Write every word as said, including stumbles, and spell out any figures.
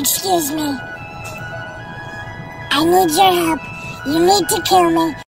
Excuse me. I need your help. You need to kill me.